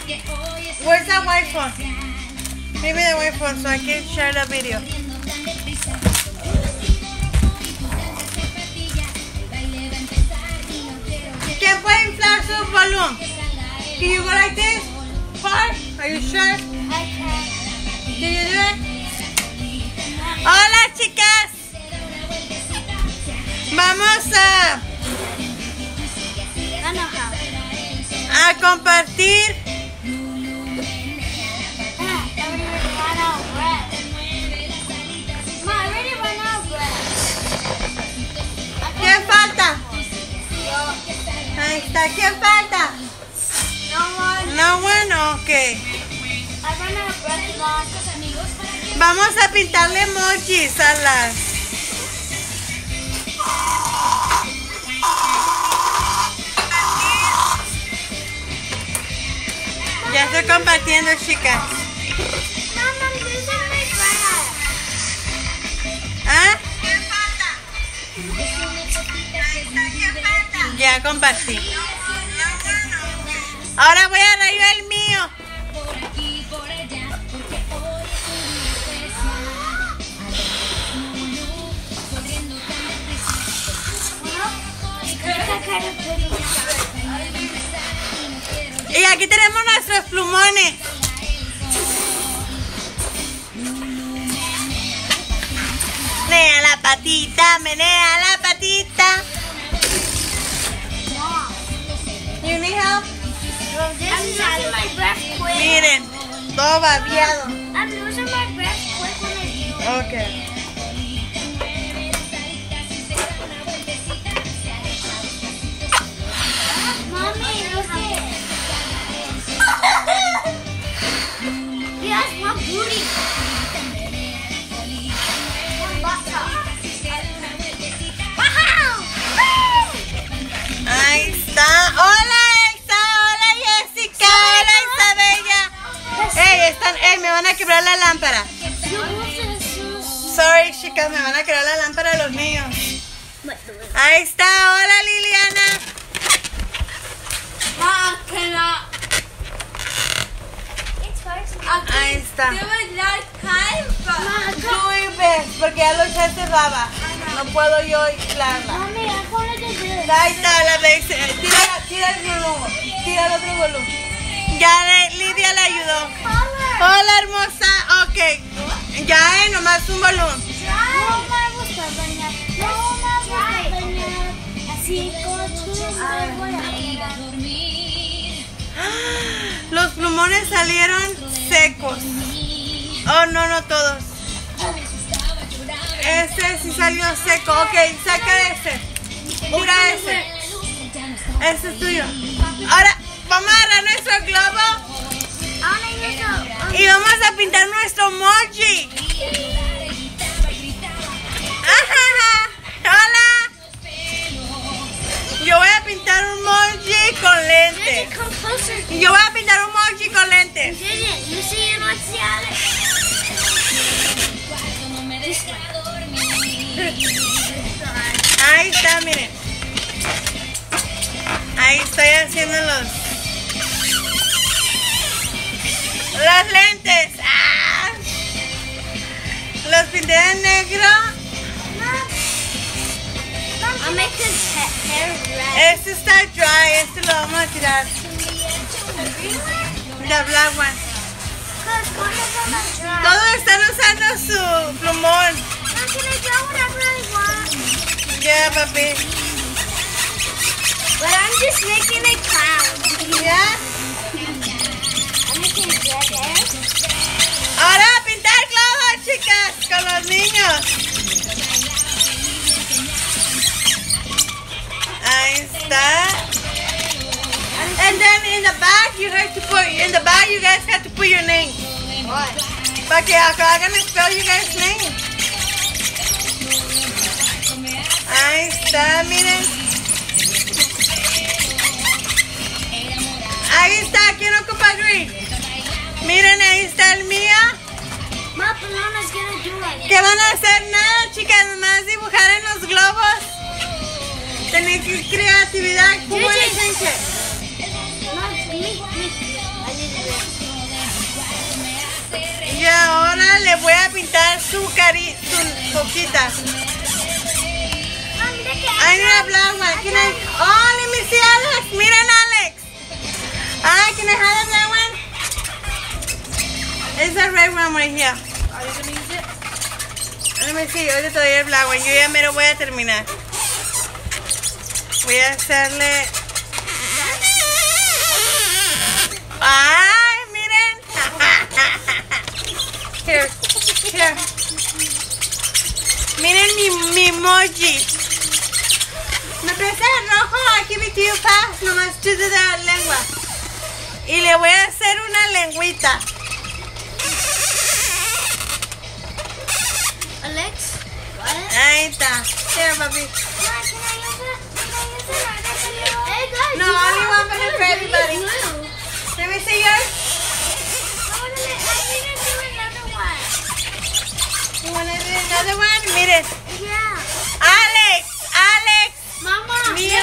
Where's that white phone? Give me the white phone so I can share the video. ¿Quién puede inflar su balloon? Can you go like this? Far? Are you sure? I can. Can you do it? Hola chicas. Vamos a compartir. ¿Quién falta? Ahí está. ¿Quién falta? No, bueno, ok. Vamos a pintarle emojis a las... Ya estoy compartiendo, chicas. ¿Ah? Ya compartí. Ahora voy a rayar el mío. Y aquí tenemos nuestros plumones. Menea la patita, menea la patita. You need help? Miren, todo babeado. I'm losing my breath quick when I do it. Okay. Mommy, look it. Yes, my booty. Ahí está. Hola Elsa, hola Jessica, hola Isabella. Me van a quebrar la lámpara. Sorry chicas, me van a quebrar la lámpara los niños. Ahí está, hola Liliana. Ahí está. Tú y ves, porque ya lo echaste baba. No puedo yo inflarla. Mommy, I wanted to do it. Ahí está, la vez. Tira el balón. Tira el otro balón. Ya Lidia le ayudó. Hola hermosa. Ok. Ya, nomás un balón. No me gusta bañar. No me gusta bañar. Así como tú me voy a quedar. Los plumones salieron secos. Oh, no, no todos. Ese sí salió seco. Ok, saca ese. Tira ese. Ese es tuyo. Ahora vamos a agarrar nuestro globo y vamos a pintar nuestro emoji. Hola. Yo voy a pintar un emoji con lentes. Yo voy a pintar un emoji con lentes. Ahí está, miren. Ahí estoy haciendo los lentes. ¡Ah! Los pinté de negro. Este está dry, este lo vamos a tirar. The black one. Todos están usando su plumón. Yeah, papi. But I'm just making a clown. Yeah. I'm making jackass. Ahora a pintar globos, chicas, con los niños. Ahí está. And then in the back you have to put you guys have to put your name. What? Para que hagan spell you guys' name. Ahí está, miren. Ahí está, ¿quién ocupa green? Miren, ahí está el mío. ¿Qué van a hacer? Nada, chicas, nomás dibujar en los globos. Tener creatividad. ¿Cómo es, gente? Y ahora le voy a pintar su boquita. I need a black one. Can I? Oh, let me see Alex. Miren Alex. Ah, can I have a black one? It's a red one right here. Are you gonna use it? Let me see. Ahorita te doy el black one. Yo ya mero voy a terminar. Voy a hacerle. Ay, miren. Here, here. Miren mi emoji. Me presta el rojo, I give it to you fast, nomás tú de la lengua. Y le voy a hacer una lengüita. Alex, what? Ahí está. Here, papi. No, only one minute for everybody. Let me see yours. You want to do another one? Miren. Yeah. Alex, Alex. Mama. Mío.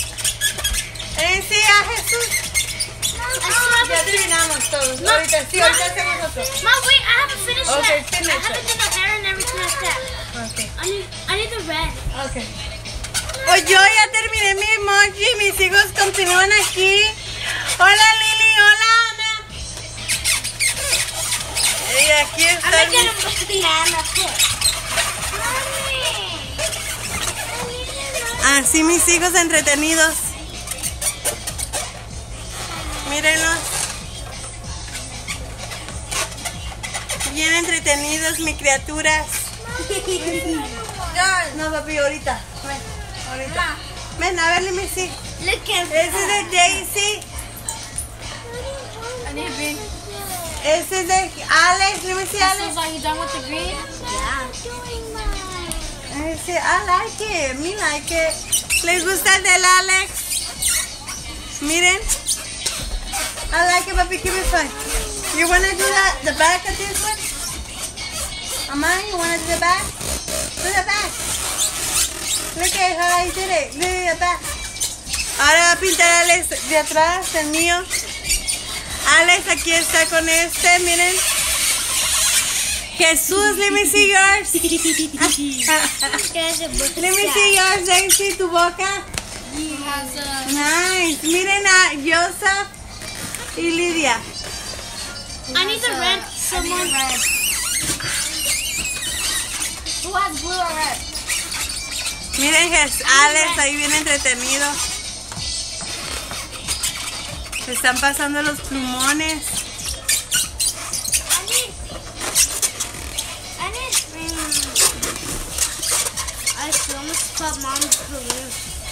Sí, a Jesús. Ya terminamos todos. Ahorita sí, ahorita hacemos otro. Mom, wait, I haven't finished Okay, that. finish I haven't done the hair and everything like that. Okay. I need the red. Okay. Pues yo ya terminé mi emoji. Mis hijos continúan aquí. Hola Lili, hola Ana. Y aquí I'm está. making a banana put. Así mis hijos entretenidos. Mírenlos. Bien entretenidos, mis criaturas. No, papi, ahorita. Ven, ahorita. Ven, a ver, let me see. Look at This is de Daisy. I need green. This is de Alex. Let me see, Alex. Are you done with the green? Yeah. Let me see. I like it. Me like it. ¿Les gusta el del Alex? Miren. I like it, papi. Give me fun. You want to do the back of this one? Mama, you want to do the back? Do the back. Look at how I did it. Look at the back. Ahora va a pintar Alex de atrás, el mío. Alex aquí está con este, miren. Jesús, let me see yours. Let me see yours, Daisy, tu boca. Nice. Miren a Joseph y Lidia. I need the red. Someone. Who has blue or red? Miren, Alex ahí bien entretenido. Se están pasando los plumones. I need green. I almost put mom's balloon.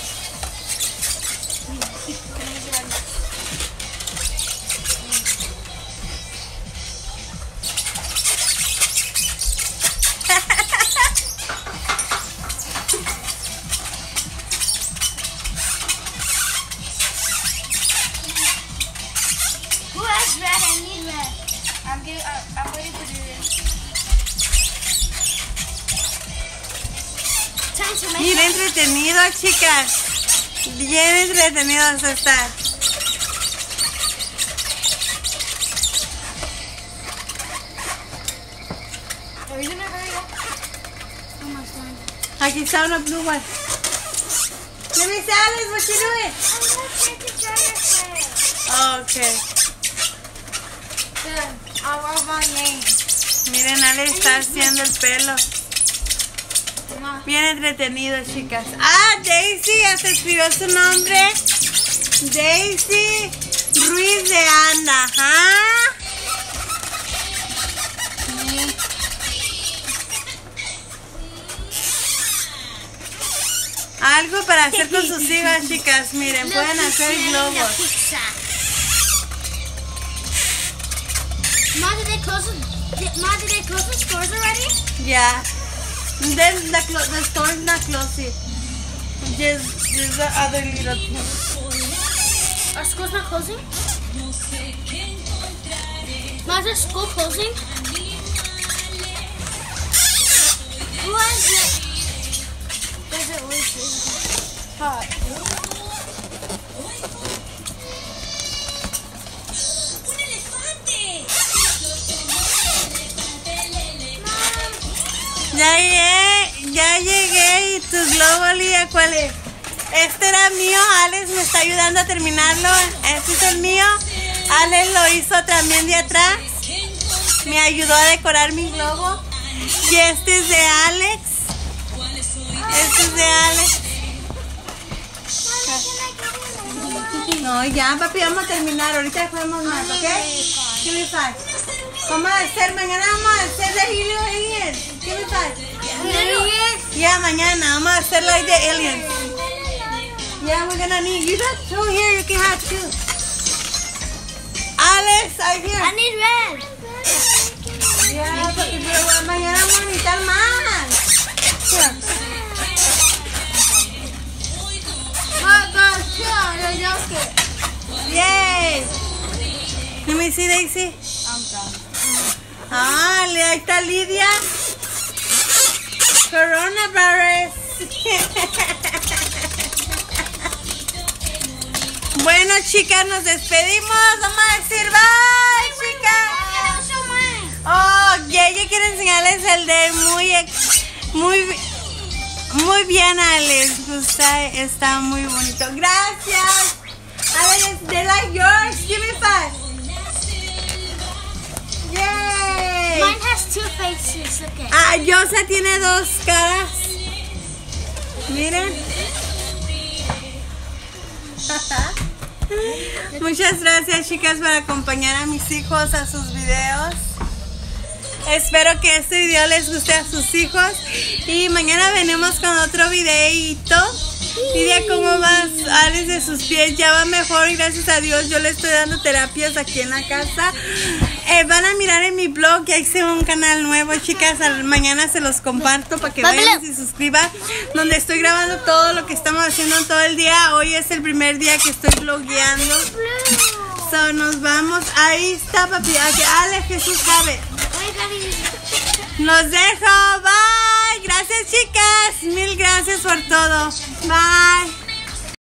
Who has red? I need red. I'm waiting to do this. Time to make Bien entretenido, chicas. Bien entretenidos están. Are we gonna hurry up? Almost done. Aquí está una blue one. Let me see, Alex, what you doing? I'm not here to try your hair. Okay. I'll rub my name. Miren, Alex está haciendo el pelo. Bien entretenido, chicas. Ah, Daisy, hasta escribió su nombre. Daisy Ruiz de Anda. Ajá. Algo para hacer con sus hijas, chicas. Miren, pueden hacer globos. Mom, did they close the stores already? Yeah. Then the store is not closed yet. Just the other little thing. Our school's not closing? Mom, is our school closing? Who has it? Does it always hot? Ya llegué. ¿Y tu globo, Lía, cuál es? Este era mío. Alex me está ayudando a terminarlo. Este es el mío. Alex lo hizo también de atrás. Me ayudó a decorar mi globo. Y este es de Alex. Este es de Alex. No, ya, papi, vamos a terminar. Ahorita jugamos más, ¿ok? ¿Qué me pasa? Vamos a hacer, mañana vamos a hacer de aliens. ¿Qué me pasa? Ya, mañana vamos a hacer like de aliens. Yeah, we're gonna need. You got two here. You can have two. Alex, I here. I need red. Yeah, papi, pero mañana vamos a necesitar más. Here. Yay. Let me see, Daisy. Ah, ahí está Lidia. Coronavirus. Bueno, chicas, nos despedimos. Vamos a decir bye, chicas. Oh, ella quiere enseñarles el de muy bien, Alex. Está muy bonito. Gracias. Alex, they like yours. Give me five. Yay. Mine has two faces. Okay. Ah, Yosa tiene dos caras. Miren. Muchas gracias, chicas, por acompañar a mis hijos a sus videos. Espero que este video les guste a sus hijos. Y mañana venimos con otro videito. Lidia, ¿cómo vas? Alex de sus pies ya va mejor, gracias a Dios. Yo le estoy dando terapias aquí en la casa. Van a mirar en mi blog, ya hice un canal nuevo, chicas. Mañana se los comparto para que vayan y se suscriban, donde estoy grabando todo lo que estamos haciendo todo el día. Hoy es el primer día que estoy vlogueando. So, nos vamos. Ahí está, papi. Alex, Jesús sabe. Los dejo. Bye. Gracias, chicas. Mil gracias por todo. Bye.